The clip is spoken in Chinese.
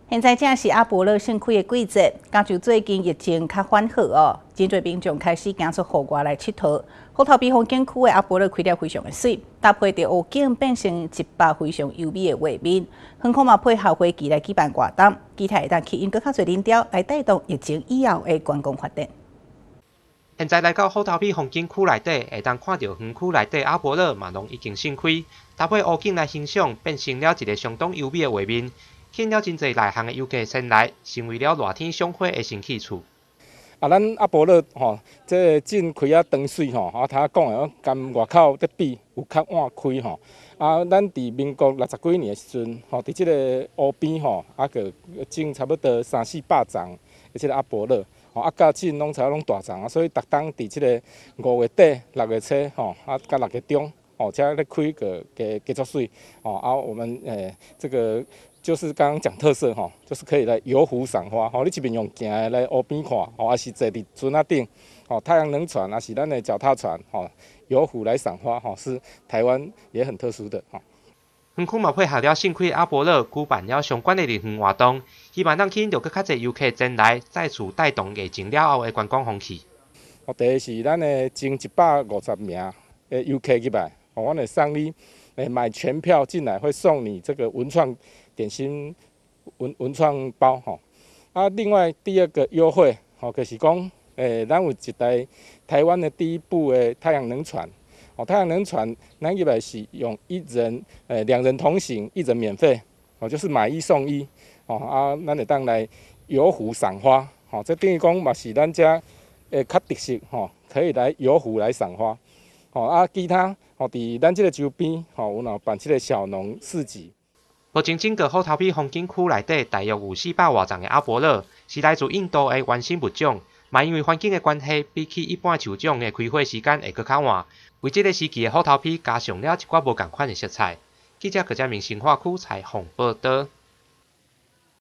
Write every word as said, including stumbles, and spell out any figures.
现在正是阿波罗盛开的季节，加上最近疫情较缓和哦，真侪民众开始行出户外来佚佗。虎头埤风景区的阿波罗开了非常的水，搭配着湖景变成一幅非常优美的画面。横空嘛配合花季来举办活动，期待会当吸引更较侪人潮来带动疫情以后的观光发展。 现在来到虎头埤风景区内底，会当看到园区内底阿波罗嘛拢已经盛开，搭配湖景来欣赏，变成了一个相当优美的画面。吸引了真侪内行的游客前来，成为了热天赏花的新去处。 啊，咱阿波罗吼，这正开啊长水吼，啊，头讲的，跟外口得比有较晚开吼。啊，咱伫民国六十几年的时阵，吼，伫即个湖边吼，啊个种差不多三四百丛的即个阿波罗，吼，啊，甲种拢差不多拢大丛啊，所以逐当伫即个五月底、六月初吼，啊，甲六月中。哦，这咧开个给给作水哦，啊，我们诶、呃、这个就是刚刚讲特色哈、哦，就是可以来游湖赏花。哦，你这边用行的来湖边看，哦，还是坐伫船啊顶，哦，太阳能船啊是咱的脚踏船，哦，游湖来赏花，哦，是台湾也很特殊的哈。 园区嘛配合了盛开阿波罗，举办了相关的人园活动，希望让吸引到更较侪游客前来，再次带动疫情了后的观光风气。 哦，第一是咱的前一百五十名的游客入来。哦，我会送你，诶，买全票进来会送你这个文创点心文文创包吼。啊，另外第二个优惠，吼，就是讲，诶，咱有一台台湾的第一部的太阳能船，哦，太阳能船咱入来是用一人，诶，两人同行，一人免费，哦，就是买一送一，哦，啊，咱会当来游湖赏花，哦，这等于讲嘛是咱遮诶较特色，吼，可以来游湖来赏花。哦啊，其他哦，伫咱即个周边，吼有若办即个小农市集。 目前整个虎头埤风景区内底大约有四百外丛的阿波罗，是来自印度的原生物种，嘛因为环境的关系，比起一般树种的开花时间会搁较晚，为这个时期的虎头埤加上了一寡无共款的色彩。记者搁在民生化区采访报道。